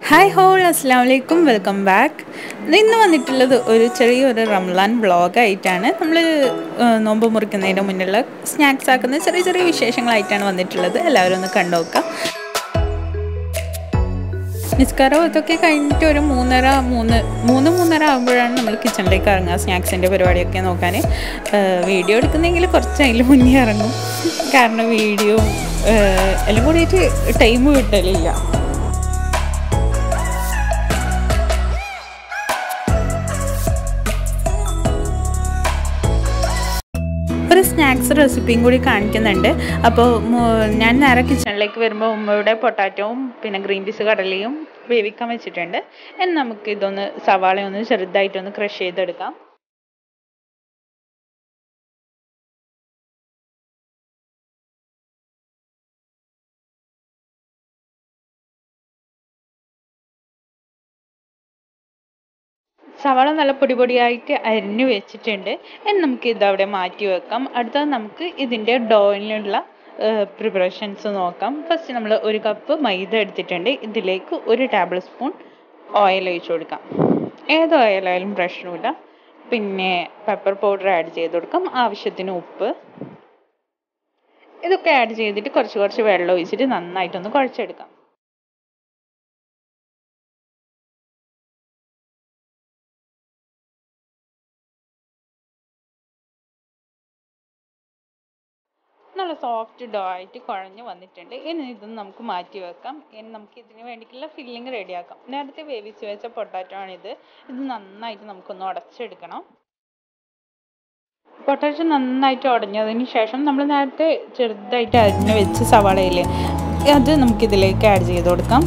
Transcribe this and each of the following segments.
Hi whole അസ്സാം വലൈക്കും welcome back. ഇന്ന് വന്നിട്ടുള്ളത് ഒരു ചെറിയൊരു റംലാൻ വ്ളോഗായിട്ടാണ്. നമ്മൾ നോമ്പ് മുറിക്കുന്നതിൻ്റെ മുന്നുള്ള സ്നാക്സ് ആക്കുന്ന ചെറിയ ചെറിയ വിശേഷങ്ങളായിട്ടാണ് വന്നിട്ടുള്ളത്. എല്ലാവരും ഒന്ന് കണ്ടുനോക്കാം. നിസ്കാരം ഇതൊക്കെ കഴിഞ്ഞിട്ട് ഒരു മൂന്നര ആകുമ്പോഴാണ് നമ്മൾ കിച്ചണിലേക്ക് ഇറങ്ങുക സ്നാക്സിൻ്റെ പരിപാടിയൊക്കെ നോക്കാൻ. വീഡിയോ എടുക്കുന്നെങ്കിൽ കുറച്ച് അതിൽ മുന്നേ ഇറങ്ങും, കാരണം വീഡിയോ എല്ലാം കൂടിയിട്ട് ടൈം കിട്ടലില്ല. ഒരു സ്നാക്സ് റെസിപ്പിയും കൂടി കാണിക്കുന്നുണ്ട്. അപ്പോൾ ഞാൻ നേരെ കിച്ചണിലേക്ക് വരുമ്പോൾ ഉമ്മയുടെ പൊട്ടാറ്റോവും പിന്നെ ഗ്രീൻ പീസ് കടലയും വേവിക്കാൻ വെച്ചിട്ടുണ്ട്. ഇനി നമുക്ക് ഇതൊന്ന് സവാളയൊന്ന് ചെറുതായിട്ടൊന്ന് ക്രഷ് ചെയ്തെടുക്കാം. സവാള നല്ല പൊടിയായിട്ട് അരിഞ്ഞു വെച്ചിട്ടുണ്ട്. ഇനി നമുക്ക് ഇതവിടെ മാറ്റി വെക്കാം. അടുത്തത് നമുക്ക് ഇതിൻ്റെ ഡോയിനുള്ള പ്രിപ്പറേഷൻസ് നോക്കാം. ഫസ്റ്റ് നമ്മൾ ഒരു കപ്പ് മൈദ എടുത്തിട്ടുണ്ട്. ഇതിലേക്ക് 1 ടേബിൾ സ്പൂൺ ഓയിൽ ഒഴിച്ചു കൊടുക്കാം. ഏത് ഓയിലായാലും പ്രശ്നമില്ല. പിന്നെ പെപ്പർ പൗഡർ ആഡ് ചെയ്ത് കൊടുക്കാം. ആവശ്യത്തിന് ഉപ്പ്, ഇതൊക്കെ ആഡ് ചെയ്തിട്ട് കുറച്ച് വെള്ളം ഒഴിച്ചിട്ട് നന്നായിട്ടൊന്ന് കുഴച്ചെടുക്കാം. നല്ല സോഫ്റ്റ് ഡോ ആയിട്ട് കുഴഞ്ഞ് വന്നിട്ടുണ്ട്. ഇനി ഇതൊന്ന് നമുക്ക് മാറ്റി വെക്കാം. ഇനി നമുക്ക് ഇതിന് വേണ്ടിയിട്ടുള്ള ഫില്ലിങ് റെഡിയാക്കാം. നേരത്തെ വേവിച്ച് വെച്ച പൊട്ടാറ്റോ ആണിത്. ഇത് നന്നായിട്ട് നമുക്കൊന്ന് ഉടച്ചെടുക്കണം. പൊട്ടാറ്റോ നന്നായിട്ട് ഉടഞ്ഞതിന് ശേഷം നമ്മൾ നേരത്തെ ചെറുതായിട്ട് അരിഞ്ഞ് വെച്ച് സവാളയില്ലേ, അത് നമുക്കിതിലേക്ക് ആഡ് ചെയ്ത് കൊടുക്കാം.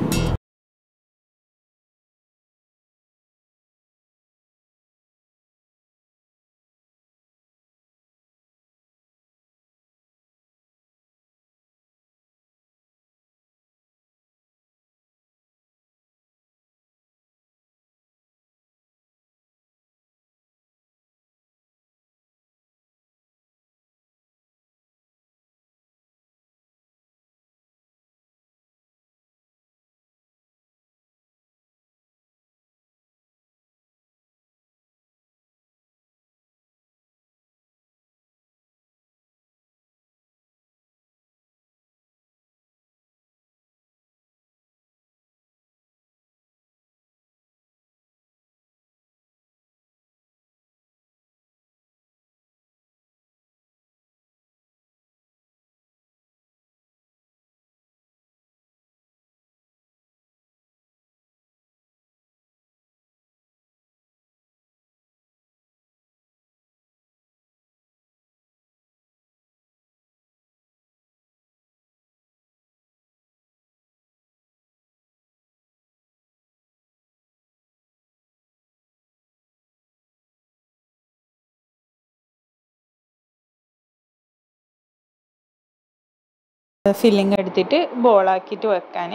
ഫില്ലിങ് എടുത്തിട്ട് ബോളാക്കിയിട്ട് വെക്കാൻ.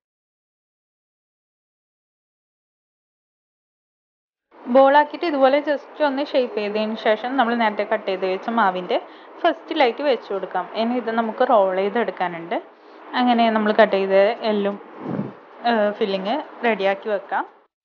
ബോളാക്കിയിട്ട് ഇതുപോലെ ജസ്റ്റ് ഒന്ന് ഷേപ്പ് ചെയ്തതിന് ശേഷം നമ്മൾ നേരത്തെ കട്ട് ചെയ്ത് വെച്ച മാവിൻ്റെ ഫസ്റ്റിലായിട്ട് വെച്ച് കൊടുക്കാം. ഇനി ഇത് നമുക്ക് റോൾ ചെയ്തെടുക്കാനുണ്ട്. അങ്ങനെ നമ്മൾ കട്ട് ചെയ്ത് എല്ലാം ഫില്ലിങ് റെഡിയാക്കി വെക്കാം.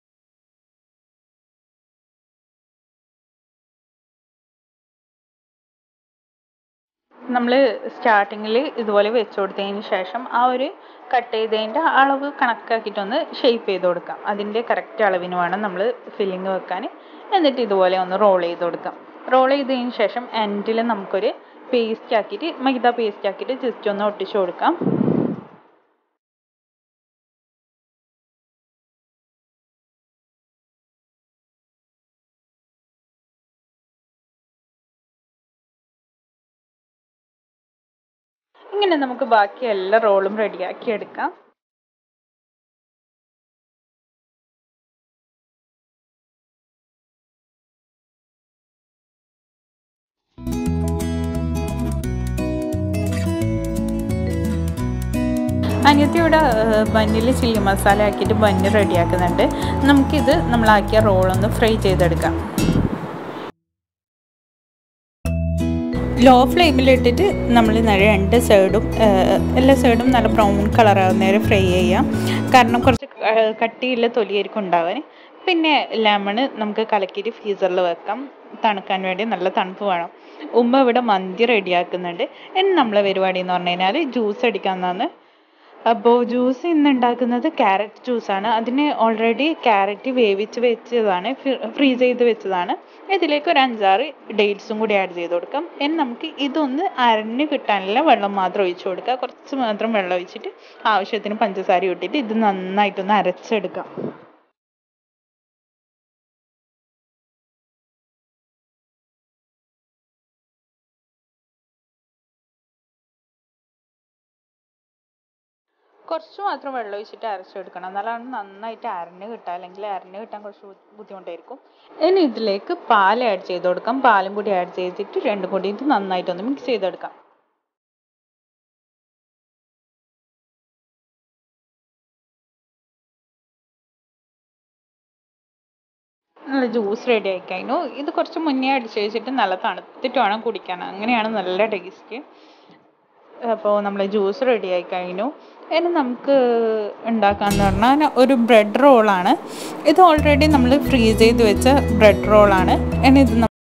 നമ്മൾ സ്റ്റാർട്ടിങ്ങിൽ ഇതുപോലെ വെച്ച് കൊടുത്തതിന് ശേഷം ആ ഒരു കട്ട് ചെയ്തതിൻ്റെ അളവ് കണക്കാക്കിയിട്ടൊന്ന് ഷേപ്പ് ചെയ്ത് കൊടുക്കാം. അതിൻ്റെ കറക്റ്റ് അളവിന് വേണം നമ്മൾ ഫില്ലിങ് വെക്കാൻ. എന്നിട്ട് ഇതുപോലെ ഒന്ന് റോൾ ചെയ്ത് കൊടുക്കാം. റോൾ ചെയ്തതിന് ശേഷം എൻഡിൽ നമുക്കൊരു മൈദ പേസ്റ്റ് ആക്കിയിട്ട് ജസ്റ്റ് ഒന്ന് ഒട്ടിച്ചു കൊടുക്കാം. ഇങ്ങനെ നമുക്ക് ബാക്കി എല്ലാ റോളും റെഡിയാക്കി എടുക്കാം. അനിയത്തി ഇവിടെ ബന്നിൽ ചില്ലി മസാല ആക്കിയിട്ട് ബന്ന് റെഡിയാക്കുന്നുണ്ട്. നമുക്കിത് നമ്മളാക്കിയ റോളൊന്ന് ഫ്രൈ ചെയ്തെടുക്കാം. ലോ ഫ്ലെയിമിലിട്ടിട്ട് നമ്മൾ രണ്ട് സൈഡും എല്ലാ സൈഡും നല്ല ബ്രൗൺ കളറാകുന്ന നേരം ഫ്രൈ ചെയ്യാം. കാരണം കുറച്ച് കട്ടിയുള്ള തൊലിയായിരിക്കും ഉണ്ടാവാൻ. പിന്നെ ലെമൺ നമുക്ക് കലക്കിയിട്ട് ഫ്രീസറിൽ വെക്കാം, തണുക്കാൻ വേണ്ടി. നല്ല തണുപ്പ് വേണം. ഉമ്മ ഇവിടെ മന്തി റെഡിയാക്കുന്നുണ്ട്. ഇനി നമ്മളെ പരിപാടി എന്ന് പറഞ്ഞു കഴിഞ്ഞാൽ ജ്യൂസ് അടിക്കാമെന്നാണ്. അപ്പോൾ ജ്യൂസ് ഇന്ന് ഉണ്ടാക്കുന്നത് ക്യാരറ്റ് ജ്യൂസാണ്. അതിന് ഓൾറെഡി ക്യാരറ്റ് വേവിച്ച് വെച്ചതാണ്, ഫ്രീസ് ചെയ്ത് വെച്ചതാണ്. ഇതിലേക്ക് ഒരു 5-6 ഡേറ്റ്സും കൂടി ആഡ് ചെയ്ത് കൊടുക്കാം. ഇനി നമുക്ക് ഇതൊന്ന് അരഞ്ഞ് കിട്ടാനുള്ള വെള്ളം മാത്രം ഒഴിച്ച് കൊടുക്കുക. കുറച്ച് മാത്രം വെള്ളം ഒഴിച്ചിട്ട് ആവശ്യത്തിന് പഞ്ചസാര ഇട്ടിട്ട് ഇത് നന്നായിട്ടൊന്ന് അരച്ചെടുക്കാം. കുറച്ച് മാത്രം വെള്ളം ഒഴിച്ചിട്ട് അരച്ചെടുക്കണം, എന്നാലാണ് നന്നായിട്ട് അരഞ്ഞ് കിട്ടുക. അല്ലെങ്കിൽ അരഞ്ഞ് കിട്ടാൻ കുറച്ച് ബുദ്ധിമുട്ടായിരിക്കും. ഇനി ഇതിലേക്ക് പാൽ ആഡ് ചെയ്ത് കൊടുക്കാം. പാലും കൂടി ആഡ് ചെയ്തിട്ട് രണ്ടും കൂടി ഇത് നന്നായിട്ടൊന്ന് മിക്സ് ചെയ്തെടുക്കാം. നല്ല ജ്യൂസ് റെഡി ആയി കഴിഞ്ഞു. ഇത് കുറച്ച് മുന്നേ അടിച്ച് വെച്ചിട്ട് നല്ല തണുത്തിട്ട് വേണം കുടിക്കാൻ, അങ്ങനെയാണ് നല്ല ടേസ്റ്റ്. അപ്പോൾ നമ്മൾ ജ്യൂസ് റെഡി ആയി കഴിഞ്ഞു. ഇനി നമുക്ക് ഉണ്ടാക്കാമെന്ന് പറഞ്ഞാൽ ഒരു ബ്രെഡ് റോളാണ് ഇത്. ഓൾറെഡി നമ്മൾ ഫ്രീസ് ചെയ്ത് വെച്ച ബ്രെഡ് റോളാണ്. ഇനി ഇത്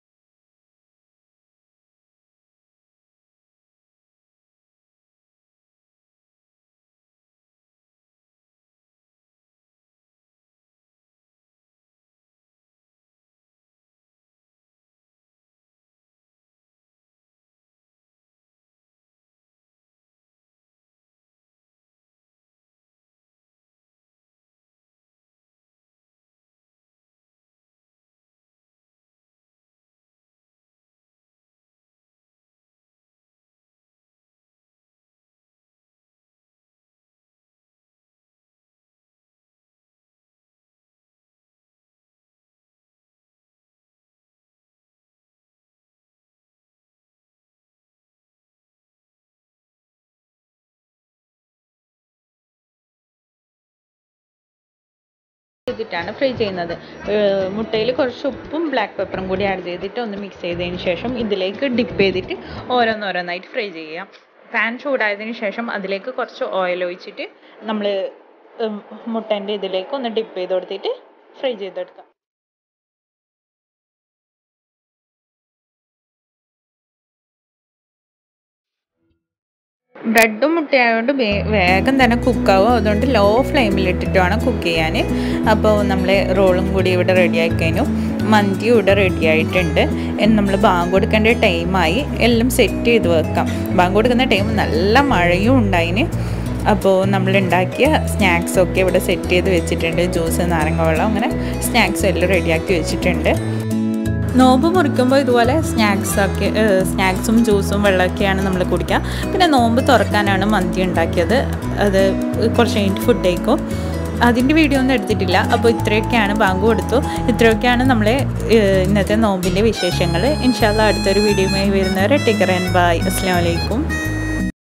ചെയ്തിട്ടാണ് ഫ്രൈ ചെയ്യുന്നത്. മുട്ടയിൽ കുറച്ച് ഉപ്പും ബ്ലാക്ക് പെപ്പറും കൂടി ആഡ് ചെയ്തിട്ട് ഒന്ന് മിക്സ് ചെയ്തതിന് ശേഷം ഇതിലേക്ക് ഡിപ്പ് ചെയ്തിട്ട് ഓരോന്നോരോന്നായിട്ട് ഫ്രൈ ചെയ്യാം. പാൻ ചൂടായതിന് ശേഷം അതിലേക്ക് കുറച്ച് ഓയിൽ ഒഴിച്ചിട്ട് നമ്മൾ മുട്ടേൻ്റെ ഇതിലേക്ക് ഒന്ന് ഡിപ്പ് ചെയ്ത് കൊടുത്തിട്ട് ഫ്രൈ ചെയ്തെടുക്കാം. ബ്രെഡും മുട്ടയായതുകൊണ്ട് വേഗം തന്നെ കുക്കാവും. അതുകൊണ്ട് ലോ ഫ്ലെയിമിലിട്ടിട്ട് വേണം കുക്ക് ചെയ്യാൻ. അപ്പോൾ നമ്മൾ റോളും കൂടി ഇവിടെ റെഡി ആയി കഴിഞ്ഞു. മന്തി ഇവിടെ റെഡി ആയിട്ടുണ്ട്. നമ്മൾ ബാങ്ക് കൊടുക്കേണ്ട ടൈമായി. എല്ലാം സെറ്റ് ചെയ്ത് വെക്കാം. ബാങ്ക് കൊടുക്കുന്ന ടൈം നല്ല മഴയും ഉണ്ടായിന്. അപ്പോൾ നമ്മളുണ്ടാക്കിയ സ്നാക്സൊക്കെ ഇവിടെ സെറ്റ് ചെയ്ത് വെച്ചിട്ടുണ്ട്. ജ്യൂസ്, നാരങ്ങ വെള്ളം, അങ്ങനെ സ്നാക്സ് എല്ലാം റെഡിയാക്കി വെച്ചിട്ടുണ്ട്. നോമ്പ് മുറിക്കുമ്പോൾ ഇതുപോലെ സ്നാക്സും ജ്യൂസും വെള്ളമൊക്കെയാണ് നമ്മൾ കുടിക്കുക. പിന്നെ നോമ്പ് തുറക്കാനാണ് മന്തി ഉണ്ടാക്കിയത്. അത് കുറച്ച് കഴിഞ്ഞിട്ട് ഫുഡ് കഴിക്കും. അതിൻ്റെ വീഡിയോ ഒന്നും എടുത്തിട്ടില്ല. അപ്പോൾ ഇത്രയൊക്കെയാണ്, ബാങ്ക് കൊടുത്തു. ഇത്രയൊക്കെയാണ് നമ്മളെ ഇന്നത്തെ നോമ്പിൻ്റെ വിശേഷങ്ങൾ. ഇൻഷാ അല്ലാഹ് അടുത്തൊരു വീഡിയോയുമായി വരുന്നവരെ ടേക്ക് കെയർ ആൻഡ് ബൈ. അസ്സലാമു അലൈക്കും.